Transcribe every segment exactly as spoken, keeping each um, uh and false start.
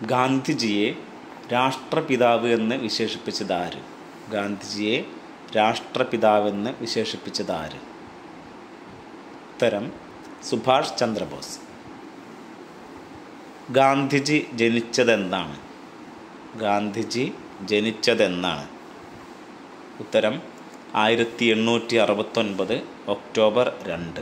ഗാന്ധിജിയെ രാഷ്ട്രപിതാവ് എന്ന് വിശേഷിപ്പിച്ചതാര്? ഗാന്ധിജിയെ രാഷ്ട്രപിതാവെന്ന് വിശേഷിപ്പിച്ചതാര്? ഉത്തരം സുഭാഷ് ചന്ദ്രബോസ്. ഗാന്ധിജി ജനിച്ചതെന്താണ്? ഗാന്ധിജി ജനിച്ചതെന്നാണ്? ഉത്തരം ആയിരത്തി എണ്ണൂറ്റി അറുപത്തൊൻപത് ഒക്ടോബർ രണ്ട്.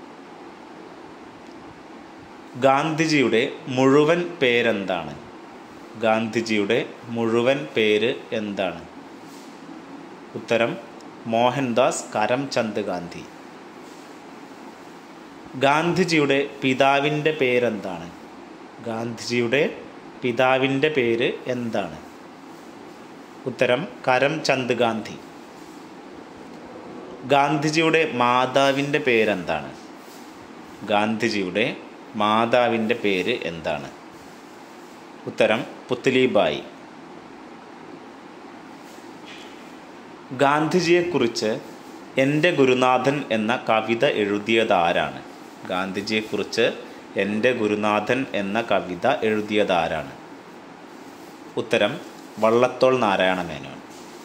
ഗാന്ധിജിയുടെ മുഴുവൻ പേരെന്താണ്? ഗാന്ധിജിയുടെ മുഴുവൻ പേര് എന്താണ്? ഉത്തരം മോഹൻദാസ് കരംചന്ദ് ഗാന്ധി. ഗാന്ധിജിയുടെ പിതാവിൻ്റെ പേരെന്താണ്? ഗാന്ധിജിയുടെ പിതാവിൻ്റെ പേര് എന്താണ്? ഉത്തരം കരംചന്ദ് ഗാന്ധി. ഗാന്ധിജിയുടെ മാതാവിൻ്റെ പേരെന്താണ്? ഗാന്ധിജിയുടെ മാതാവിൻ്റെ പേര് എന്താണ്? ഉത്തരം പുത്ലിബായി. ഗാന്ധിജിയെക്കുറിച്ച് എൻ്റെ ഗുരുനാഥൻ എന്ന കവിത എഴുതിയതാരാണ്? ഗാന്ധിജിയെക്കുറിച്ച് എൻ്റെ ഗുരുനാഥൻ എന്ന കവിത എഴുതിയതാരാണ്? ഉത്തരം വള്ളത്തോൾ നാരായണ മേനോൻ.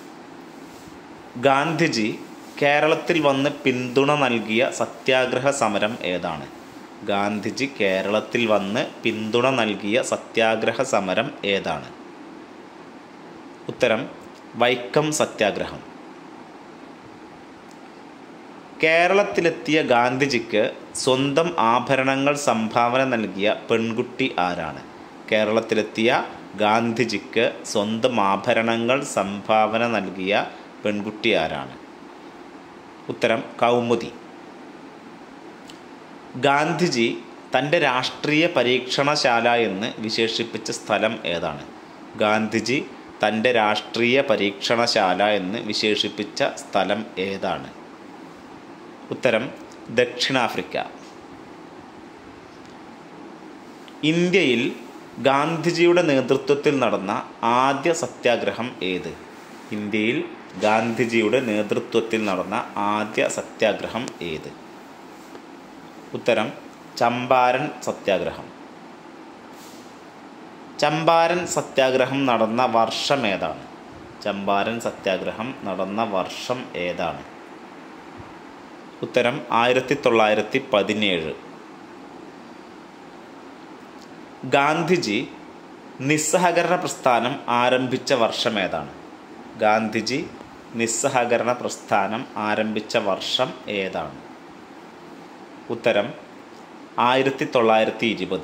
ഗാന്ധിജി കേരളത്തിൽ വന്ന് പിന്തുണ നൽകിയ സത്യാഗ്രഹ സമരം ഏതാണ്? ഗാന്ധിജി കേരളത്തിൽ വന്ന് പിന്തുണ നൽകിയ സത്യാഗ്രഹ സമരം ഏതാണ്? ഉത്തരം വൈക്കം സത്യാഗ്രഹം. കേരളത്തിലെത്തിയ ഗാന്ധിജിക്ക് സ്വന്തം ആഭരണങ്ങൾ സംഭാവന നൽകിയ പെൺകുട്ടി ആരാണ്? കേരളത്തിലെത്തിയ ഗാന്ധിജിക്ക് സ്വന്തം ആഭരണങ്ങൾ സംഭാവന നൽകിയ പെൺകുട്ടി ആരാണ്? ഉത്തരം കൗമുദി. ഗാന്ധിജി തൻ്റെ രാഷ്ട്രീയ പരീക്ഷണശാല എന്ന് വിശേഷിപ്പിച്ച സ്ഥലം ഏതാണ്? ഗാന്ധിജി തൻ്റെ രാഷ്ട്രീയ പരീക്ഷണശാല എന്ന് വിശേഷിപ്പിച്ച സ്ഥലം ഏതാണ്? ഉത്തരം ദക്ഷിണാഫ്രിക്ക. ഇന്ത്യയിൽ ഗാന്ധിജിയുടെ നേതൃത്വത്തിൽ നടന്ന ആദ്യ സത്യാഗ്രഹം ഏത്? ഇന്ത്യയിൽ ഗാന്ധിജിയുടെ നേതൃത്വത്തിൽ നടന്ന ആദ്യ സത്യാഗ്രഹം ഏത്? ഉത്തരം ചമ്പാരൻ സത്യാഗ്രഹം. ചമ്പാരൻ സത്യാഗ്രഹം നടന്ന വർഷം ഏതാണ്? ചമ്പാരൻ സത്യാഗ്രഹം നടന്ന വർഷം ഏതാണ്? ഉത്തരം ആയിരത്തി തൊള്ളായിരത്തി പതിനേഴ്. ഗാന്ധിജി നിസ്സഹകരണ പ്രസ്ഥാനം ആരംഭിച്ച വർഷം ഏതാണ്? ഗാന്ധിജി നിസ്സഹകരണ പ്രസ്ഥാനം ആരംഭിച്ച വർഷം ഏതാണ്? ഉത്തരം ആയിരത്തി തൊള്ളായിരത്തി ഇരുപത്.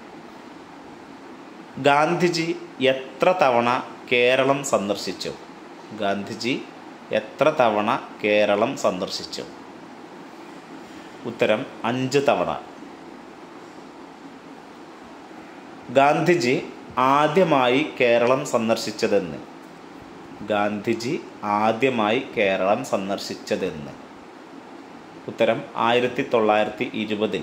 ഗാന്ധിജി എത്ര തവണ കേരളം സന്ദർശിച്ചു? ഗാന്ധിജി എത്ര തവണ കേരളം സന്ദർശിച്ചു? ഉത്തരം അഞ്ച് തവണ. ഗാന്ധിജി ആദ്യമായി കേരളം സന്ദർശിച്ചതെന്ന്? ഗാന്ധിജി ആദ്യമായി കേരളം സന്ദർശിച്ചതെന്ന്? ഉത്തരം ആയിരത്തി തൊള്ളായിരത്തി ഇരുപതിൽ.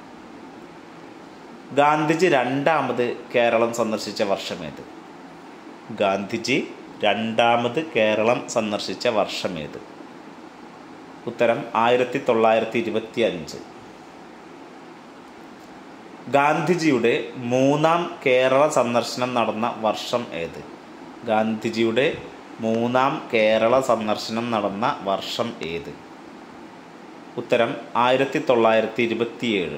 ഗാന്ധിജി രണ്ടാമത് കേരളം സന്ദർശിച്ച വർഷമേത്? ഗാന്ധിജി രണ്ടാമത് കേരളം സന്ദർശിച്ച വർഷമേത്? ഉത്തരം ആയിരത്തി തൊള്ളായിരത്തി ഇരുപത്തി അഞ്ച്. ഗാന്ധിജിയുടെ മൂന്നാം കേരള സന്ദർശനം നടന്ന വർഷം ഏത്? ഗാന്ധിജിയുടെ മൂന്നാം കേരള സന്ദർശനം നടന്ന വർഷം ഏത്? ഉത്തരം ആയിരത്തി തൊള്ളായിരത്തി ഇരുപത്തിയേഴ്.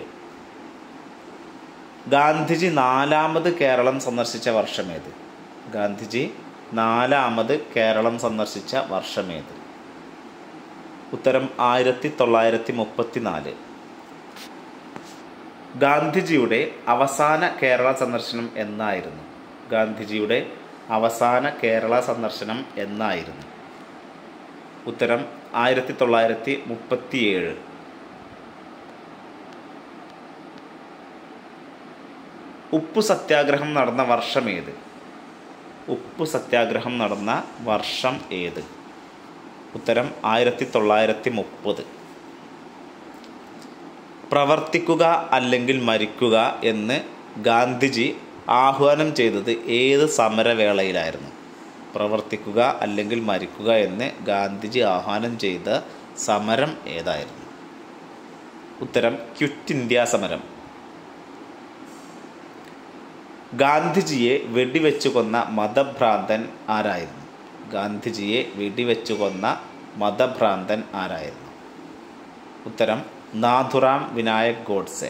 ഗാന്ധിജി നാലാമത് കേരളം സന്ദർശിച്ച വർഷമേത്? ഗാന്ധിജി നാലാമത് കേരളം സന്ദർശിച്ച വർഷമേത്? ഉത്തരം ആയിരത്തി തൊള്ളായിരത്തി മുപ്പത്തി നാല്. ഗാന്ധിജിയുടെ അവസാന കേരള സന്ദർശനം എന്നായിരുന്നു? ഗാന്ധിജിയുടെ അവസാന കേരള സന്ദർശനം എന്നായിരുന്നു? ഉത്തരം ആയിരത്തി തൊള്ളായിരത്തി മുപ്പത്തിയേഴ്. ഉപ്പു സത്യാഗ്രഹം നടന്ന വർഷം ഏത്? ഉപ്പു സത്യാഗ്രഹം നടന്ന വർഷം ഏത്? ഉത്തരം ആയിരത്തി തൊള്ളായിരത്തി മുപ്പത്. പ്രവർത്തിക്കുക അല്ലെങ്കിൽ മരിക്കുക എന്ന് ഗാന്ധിജി ആഹ്വാനം ചെയ്തത് ഏത് സമരവേളയിലായിരുന്നു? പ്രവർത്തിക്കുക അല്ലെങ്കിൽ മരിക്കുക എന്ന് ഗാന്ധിജി ആഹ്വാനം ചെയ്ത സമരം ഏതായിരുന്നു? ഉത്തരം ക്വിറ്റ് ഇന്ത്യ സമരം. ഗാന്ധിജിയെ വെടിവെച്ചു കൊന്ന മതഭ്രാന്തൻ ആരായിരുന്നു? ഗാന്ധിജിയെ വെടിവെച്ചു കൊന്ന മതഭ്രാന്തൻ ആരായിരുന്നു? ഉത്തരം നാഥുറാം വിനായക് ഗോഡ്സെ.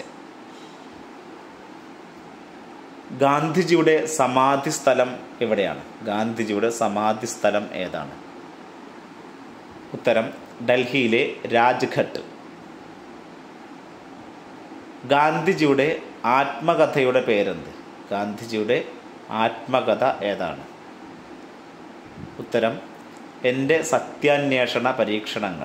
ഗാന്ധിജിയുടെ സമാധി സ്ഥലം എവിടെയാണ്? ഗാന്ധിജിയുടെ സമാധി സ്ഥലം ഏതാണ്? ഉത്തരം ഡൽഹിയിലെ രാജ്ഘട്ട്. ഗാന്ധിജിയുടെ ആത്മകഥയുടെ പേരെന്ത്? ഗാന്ധിജിയുടെ ആത്മകഥ ഏതാണ്? ഉത്തരം എൻ്റെ സത്യാന്വേഷണ പരീക്ഷണങ്ങൾ.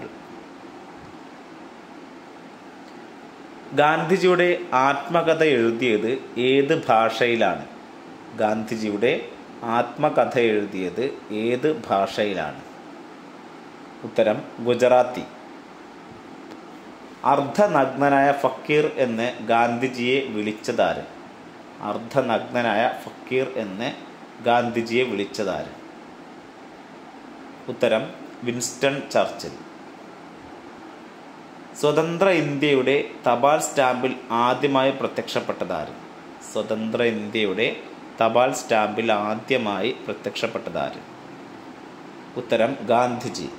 ഗാന്ധിജിയുടെ ആത്മകഥ എഴുതിയത് ഏത് ഭാഷയിലാണ്? ഗാന്ധിജിയുടെ ആത്മകഥ എഴുതിയത് ഏത് ഭാഷയിലാണ്? ഉത്തരം ഗുജറാത്തി. അർദ്ധനഗ്നനായ ഫക്കീർ എന്ന് ഗാന്ധിജിയെ വിളിച്ചതാര്? അർദ്ധനഗ്നനായ ഫക്കീർ എന്ന് ഗാന്ധിജിയെ വിളിച്ചതാര്? ഉത്തരം വിൻസ്റ്റൺ ചർച്ചിൽ. സ്വതന്ത്ര ഇന്ത്യയുടെ തപാൽ സ്റ്റാമ്പിൽ ആദ്യമായി പ്രത്യക്ഷപ്പെട്ടതാര്? സ്വതന്ത്ര ഇന്ത്യയുടെ തപാൽ സ്റ്റാമ്പിൽ ആദ്യമായി പ്രത്യക്ഷപ്പെട്ടതാര്? ഉത്തരം ഗാന്ധിജി.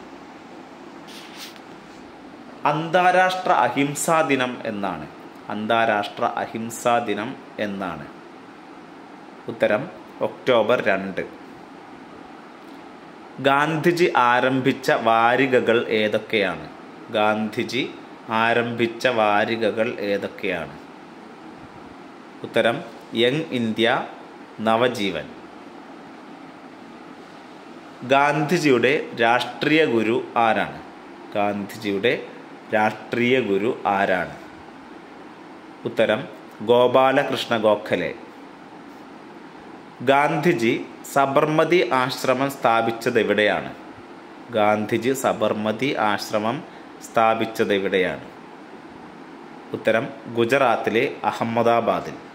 അന്താരാഷ്ട്ര അഹിംസാ ദിനം എന്നാണ്? അന്താരാഷ്ട്ര അഹിംസാ ദിനം എന്നാണ്? ഉത്തരം ഒക്ടോബർ രണ്ട്. ഗാന്ധിജി ആരംഭിച്ച വാരികകൾ ഏതൊക്കെയാണ്? ഗാന്ധിജി ആരംഭിച്ച വാരികകൾ ഏതൊക്കെയാണ്? ഉത്തരം യങ് ഇന്ത്യ, നവജീവൻ. ഗാന്ധിജിയുടെ രാഷ്ട്രീയ ഗുരു ആരാണ്? ഗാന്ധിജിയുടെ രാഷ്ട്രീയ ഗുരു ആരാണ്? ഉത്തരം ഗോപാലകൃഷ്ണ ഗോഖലെ. ഗാന്ധിജി സബർമതി ആശ്രമം സ്ഥാപിച്ചത് എവിടെയാണ്? ഗാന്ധിജി സബർമതി ആശ്രമം സ്ഥാപിച്ചത് എവിടെയാണ്? ഉത്തരം ഗുജറാത്തിലെ അഹമ്മദാബാദിൽ.